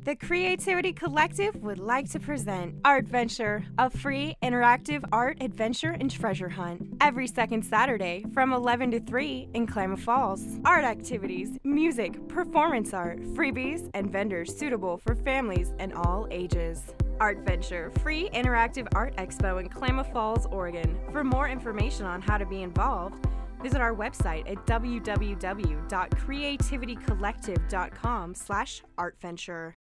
The Creativity Collective would like to present Artventure, a free interactive art adventure and treasure hunt, every second Saturday from 11 to 3 in Klamath Falls. Art activities, music, performance art, freebies, and vendors suitable for families and all ages. Artventure, free interactive art expo in Klamath Falls, Oregon. For more information on how to be involved, visit our website at www.creativitycollective.com/artventure.